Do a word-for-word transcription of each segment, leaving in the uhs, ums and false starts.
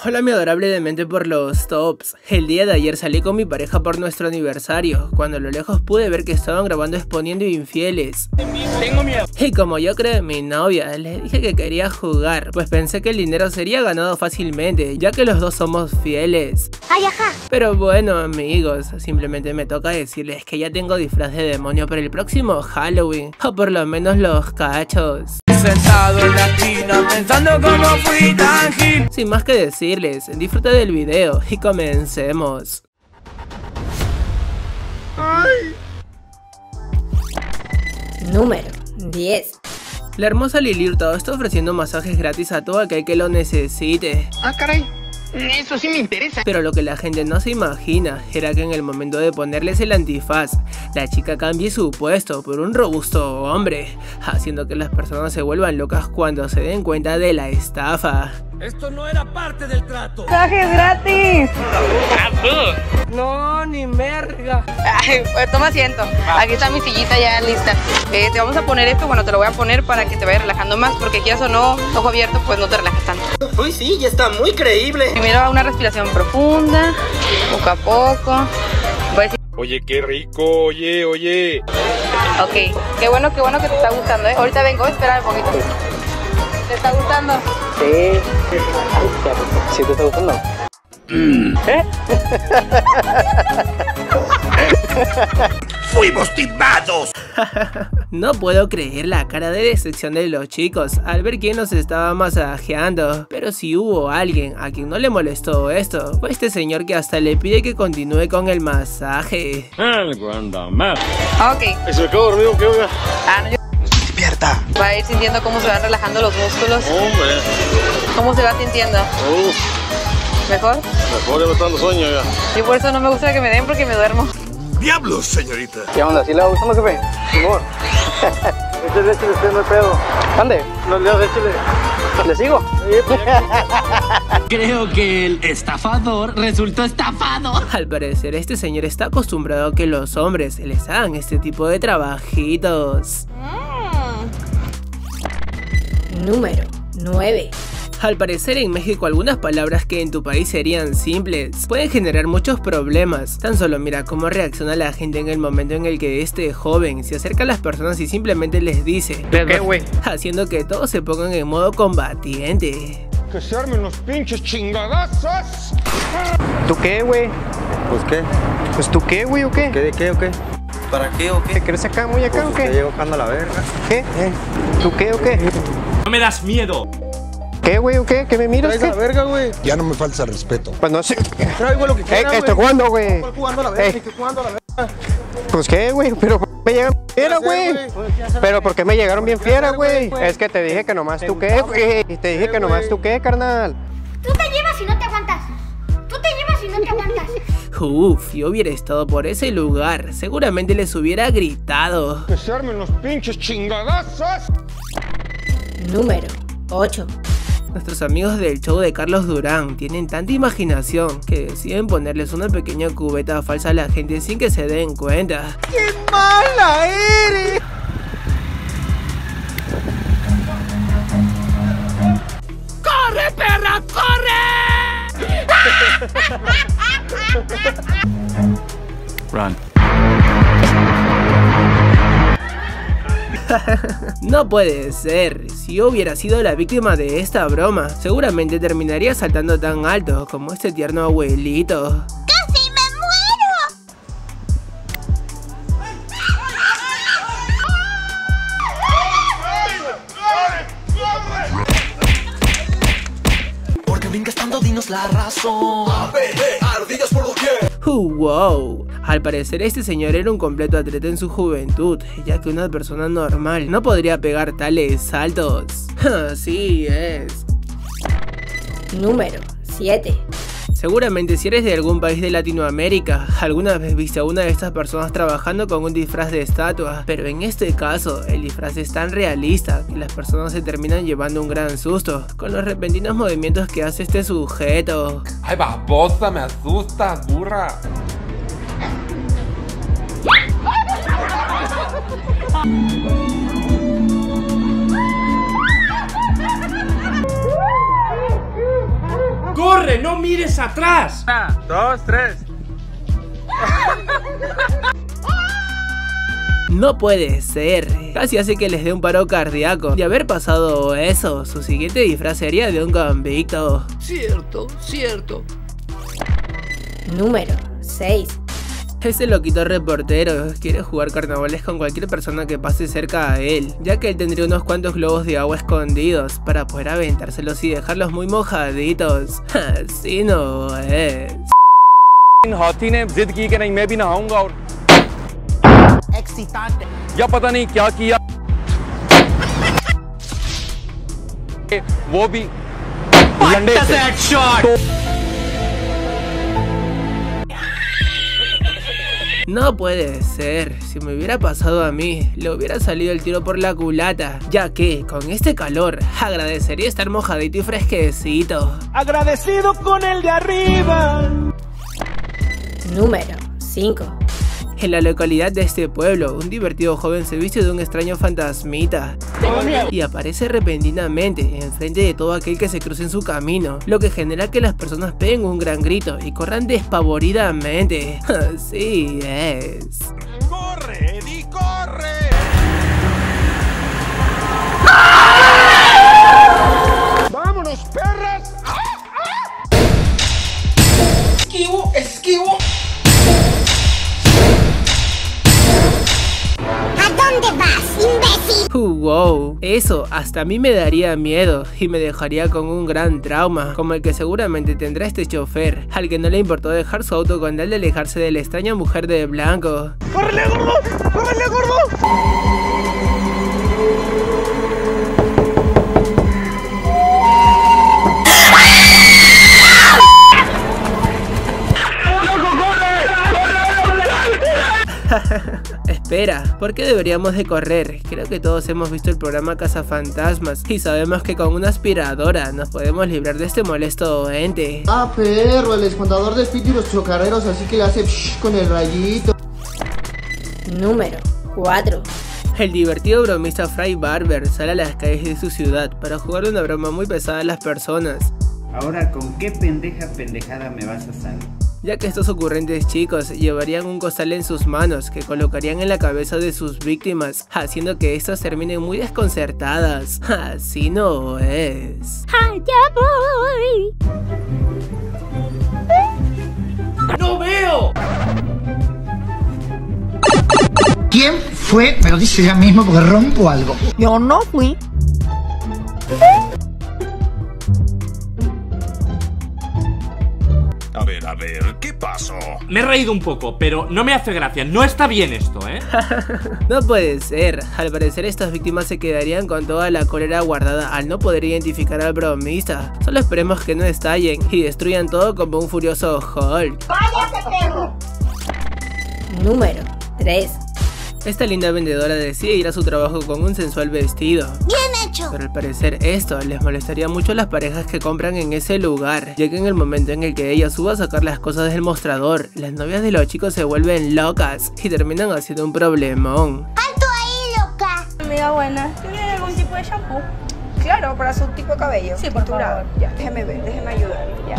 Hola mi adorable demente por los tops. El día de ayer salí con mi pareja por nuestro aniversario. Cuando a lo lejos pude ver que estaban grabando exponiendo infieles. Tengo miedo. Y como yo creo en mi novia, le dije que quería jugar, pues pensé que el dinero sería ganado fácilmente, ya que los dos somos fieles. Ay, ajá. Pero bueno amigos, simplemente me toca decirles que ya tengo disfraz de demonio para el próximo Halloween, o por lo menos los cachos. Sentado en la esquina pensando cómo fui tan gil. Sin más que decirles, disfruta del video y comencemos. Ay. Número diez. La hermosa Lili Hurtado está ofreciendo masajes gratis a todo aquel que lo necesite. Ah, caray. Eso sí me interesa. Pero lo que la gente no se imagina era que en el momento de ponerles el antifaz, la chica cambie su puesto por un robusto hombre, haciendo que las personas se vuelvan locas cuando se den cuenta de la estafa. Esto no era parte del trato. ¡Masajes gratis! No, ni merga. Ay, pues toma asiento. Aquí está mi sillita ya lista. Eh, te vamos a poner esto, bueno, te lo voy a poner para que te vayas relajando más, porque quieras o no, ojo abierto, pues no te relajas tanto. Uy, sí, ya está muy creíble. Primero una respiración profunda, poco a poco. Voy a decir... Oye, qué rico, oye, oye. Ok, qué bueno, qué bueno que te está gustando, ¿eh? Ahorita vengo, espera un poquito. ¿Te está gustando? Sí. ¿Sí te está gustando? ¿Eh? ¡Fuimos timados! No puedo creer la cara de decepción de los chicos al ver quién nos estaba masajeando. Pero si hubo alguien a quien no le molestó esto, fue este señor que hasta le pide que continúe con el masaje. Algo anda mal. Ok. ¿Y se quedó dormido qué oiga? Ah, no, yo... Despierta. Va a ir sintiendo cómo se van relajando los músculos. Hombre. ¿Cómo se va sintiendo? Uf, ¿Mejor? mejor ya me está dando sueño ya. Yo por eso no me gusta que me den porque me duermo. ¡Diablos, señorita! ¿Qué onda? ¿Sí le va gustando, jefe? Simón. Échale, échale, usted no hay pedo. ¿Ande? No le das, échale. ¿Le sigo? Creo que el estafador resultó estafado. Al parecer este señor está acostumbrado a que los hombres les hagan este tipo de trabajitos. Número nueve. Al parecer en México algunas palabras que en tu país serían simples pueden generar muchos problemas. Tan solo mira cómo reacciona la gente en el momento en el que este joven se acerca a las personas y simplemente les dice ¿Qué, güey? haciendo que todos se pongan en modo combatiente. ¡Que se armen los pinches chingadazos! ¿Tú qué, güey? ¿Pues qué? Pues tú qué, güey, o qué? ¿Qué de qué o qué? ¿Para qué o ¿Te crees acá, muy acá, Pues o usted qué? llegó buscando la verga. ¿Qué? ¿Eh? ¿Tú qué, o qué? No me das miedo. ¿Qué, güey, o qué? ¿Qué me miras, Traes qué? la verga, güey. Ya no me falta el respeto. Pues no sé. Traigo lo que Eh, quiera, que estoy güey. jugando, güey. Estoy jugando a la verga, Eh. estoy jugando a la verga. Pues qué, güey, pero me llegaron bien fiera, güey. Pero ¿por qué me llegaron bien fiera, güey? Es que te dije que nomás tú qué, güey. Te dije que nomás tú qué, carnal. Tú te llevas y no te aguantas. Tú te llevas y no te aguantas. Uf, yo hubiera estado por ese lugar, seguramente les hubiera gritado. ¡Que se armen los pinches chingadazos! Número ocho. Nuestros amigos del show de Carlos Durán tienen tanta imaginación que deciden ponerles una pequeña cubeta falsa a la gente sin que se den cuenta. ¡Qué mala eres! ¡Corre, perra, corre! Run. No puede ser, si yo hubiera sido la víctima de esta broma, seguramente terminaría saltando tan alto como este tierno abuelito. ¡Casi me Porque brincas tanto, dinos la razón. A ver, ardillas por doquier. Uh, wow. Al parecer este señor era un completo atleta en su juventud, ya que una persona normal no podría pegar tales saltos. Así es. Número siete. Seguramente si eres de algún país de Latinoamérica, alguna vez viste a una de estas personas trabajando con un disfraz de estatua, pero en este caso el disfraz es tan realista que las personas se terminan llevando un gran susto con los repentinos movimientos que hace este sujeto. Ay, babosa, me asustas, burra. ¡Corre! ¡No mires atrás! Una, dos, tres. No puede ser, casi hace que les dé un paro cardíaco. De haber pasado eso, su siguiente disfraz sería de un convicto. Cierto, cierto. Número seis. Ese loquito reportero quiere jugar carnavales con cualquier persona que pase cerca a él, ya que él tendría unos cuantos globos de agua escondidos para poder aventárselos y dejarlos muy mojaditos. Así no es. हाथी ने जिद की कि नहीं मैं भी नहाऊंगा और Excitante. या पता नहीं क्या किया वो भी लंडे से No puede ser, si me hubiera pasado a mí, le hubiera salido el tiro por la culata, ya que, con este calor, agradecería estar mojadito y fresquecito. Agradecido con el de arriba. Número cinco. En la localidad de este pueblo, un divertido joven se viste de un extraño fantasmita y aparece repentinamente enfrente de todo aquel que se cruce en su camino, lo que genera que las personas peguen un gran grito y corran despavoridamente. Así es. ¡Corre, Eddie, corre! ¡Vámonos, perras! ¡Esquivo, esquivo! ¿A dónde vas, imbécil? Uh, wow, eso hasta a mí me daría miedo y me dejaría con un gran trauma, como el que seguramente tendrá este chofer, al que no le importó dejar su auto con tal de alejarse de la extraña mujer de blanco. ¡Córrele, gordo! ¡Córrele, gordo! Espera, ¿por qué deberíamos de correr? Creo que todos hemos visto el programa Cazafantasmas y sabemos que con una aspiradora nos podemos librar de este molesto ente. Ah, perro, el descontador de Piti y los chocarreros, así que le hace psh con el rayito. Número cuatro. El divertido bromista Fry Barber sale a las calles de su ciudad para jugar una broma muy pesada a las personas. Ahora, ¿con qué pendeja pendejada me vas a salir? Ya que estos ocurrentes chicos llevarían un costal en sus manos que colocarían en la cabeza de sus víctimas, haciendo que estas terminen muy desconcertadas. Así no es. ¡Allá voy! ¡No veo! ¿Quién fue? Me lo dice ya mismo porque rompo algo. Yo no fui. A ver, a ver, ¿qué pasó? Me he reído un poco, pero no me hace gracia. No está bien esto, ¿eh? No puede ser. Al parecer estas víctimas se quedarían con toda la cólera guardada al no poder identificar al bromista. Solo esperemos que no estallen y destruyan todo como un furioso Hulk. ¡Váyase, perro! Número tres. Esta linda vendedora decide ir a su trabajo con un sensual vestido. ¡Bien hecho! Pero al parecer esto les molestaría mucho a las parejas que compran en ese lugar, ya que en el momento en el que ella suba a sacar las cosas del mostrador, las novias de los chicos se vuelven locas y terminan haciendo un problemón. ¡Alto ahí, loca! Amiga buena, ¿tiene algún tipo de shampoo? Claro, para su tipo de cabello. Sí, por favor. Ya, déjeme ver, déjeme ayudar. Ya.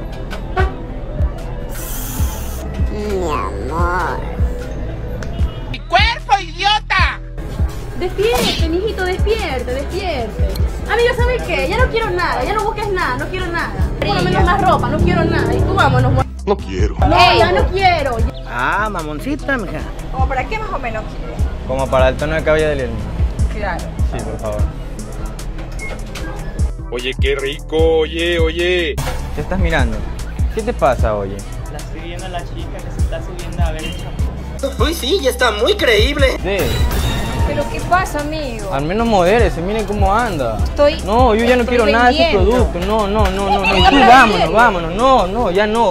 Mi amor. ¡Cuerpo, idiota! Despierte, mijito, despierte, despierte. Amiga, ¿sabes qué? Ya no quiero nada, ya no busques nada, no quiero nada. Por lo menos más ropa, no quiero nada. Y tú vámonos. No quiero. No, ya no quiero. Ah, mamoncita, mija. ¿Como para qué más o menos quieres? Como para el tono de cabello de Lielma. Claro. Sí, por favor. Oye, qué rico, oye, oye. ¿Qué estás mirando? ¿Qué te pasa, oye? La estoy viendo a la chica que se está subiendo a ver el champú. Uy, sí, ya está muy creíble. Sí. ¿Pero qué pasa, amigo? Al menos modérese, miren cómo anda. Estoy... No, yo ya no estoy quiero nada de ese vendiendo. producto. No, no, no, no, no. Estoy Sí, vámonos, vámonos. No, no, ya no.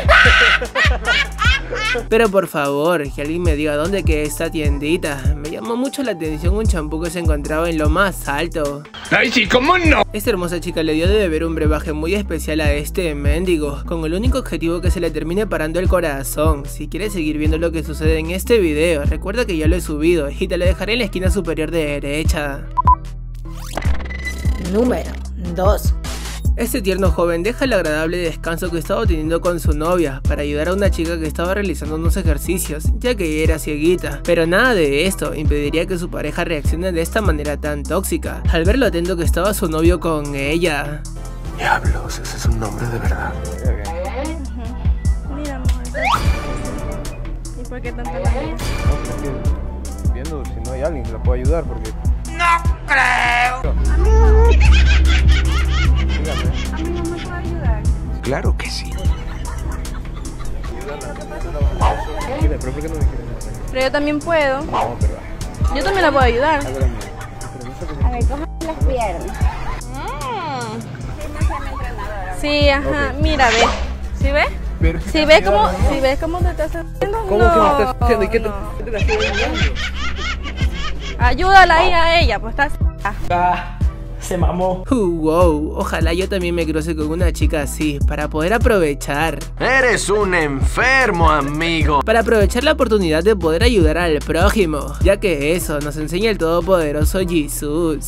Pero por favor, que alguien me diga dónde queda esta tiendita. Me llamó mucho la atención un champú que se encontraba en lo más alto. ¡Ay, sí, cómo no! Esta hermosa chica le dio de beber un brebaje muy especial a este mendigo, con el único objetivo que se le termine parando el corazón. Si quieres seguir viendo lo que sucede en este video, recuerda que ya lo he subido y te lo dejaré en la esquina superior derecha. Número dos. Este tierno joven deja el agradable descanso que estaba teniendo con su novia para ayudar a una chica que estaba realizando unos ejercicios, ya que ella era cieguita. Pero nada de esto impediría que su pareja reaccione de esta manera tan tóxica, al ver lo atento que estaba su novio con ella. Diablos, ese es un nombre de verdad. Mira, amor. ¿Y por qué tanto la ves? No, viendo si no hay alguien que la pueda ayudar porque... ¡No creo! A mí no. A mí no me puede ayudar. Claro que sí. Pero ¿por qué no me quieres? Pero yo también puedo. No, pero... Yo también la puedo ayudar. A ver, coge las piernas. Sí, ajá. Okay. Mira, ve. ¿Sí ves? Pero... ¿Sí ves cómo, ¿sí ves cómo te estás haciendo? ¿Cómo no, que me estás haciendo? ¿Y qué te, no. qué te la estoy ayudando? Ayúdala ahí a ella, pues estás... Ah, se mamó. Uh, wow, ojalá yo también me cruce con una chica así, para poder aprovechar. Eres un enfermo, amigo. Para aprovechar la oportunidad de poder ayudar al prójimo, ya que eso nos enseña el todopoderoso Jesús.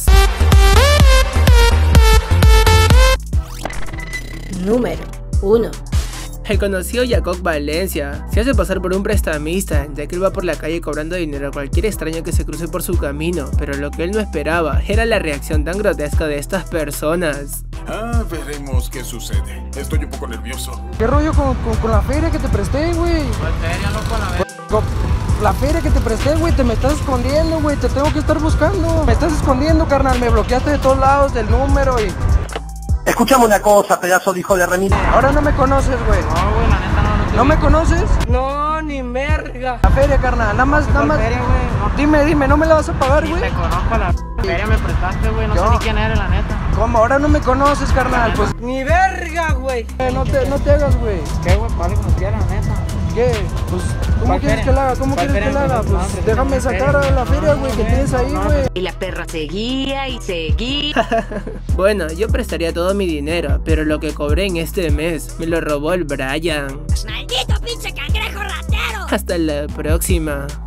Número uno. El conocido Jacob Valencia se hace pasar por un prestamista, ya que él va por la calle cobrando dinero a cualquier extraño que se cruce por su camino, pero lo que él no esperaba era la reacción tan grotesca de estas personas. Ah, veremos qué sucede. Estoy un poco nervioso. ¿Qué rollo con, con, con la feria que te presté, güey? ¿Cuál feria, loco, la vez? Con la feria que te presté, güey, te me estás escondiendo, güey, te tengo que estar buscando. Me estás escondiendo, carnal, me bloqueaste de todos lados del número y... Escuchame una cosa, pedazo de hijo de remil. Ahora no me conoces, güey. No, güey, la neta no, no te ¿No me conoces? No, ni merga. La feria, carnal, nada más, nada más. feria, güey? No. Dime, dime, ¿no me la vas a pagar, Ni güey? te conozco, la feria me prestaste, güey, no Yo. sé ni quién eres, la neta. ¿Cómo? Ahora no me conoces, carnal, pues... Ni verga, güey. Eh, no, te, no te hagas, güey. ¿Qué, güey? Vale como quieras, la neta. ¿Qué? Pues, ¿cómo ¿Cuál quieres feria? que la haga? ¿Cómo ¿Cuál quieres que feria? la haga? No, Pues no, déjame no, sacar no, a la no, feria, no, güey, que no, tienes ahí, no, güey. Y la perra seguía y seguía. Bueno, yo prestaría todo mi dinero, pero lo que cobré en este mes me lo robó el Brian. ¡Maldito pinche cangrejo ratero! Hasta la próxima.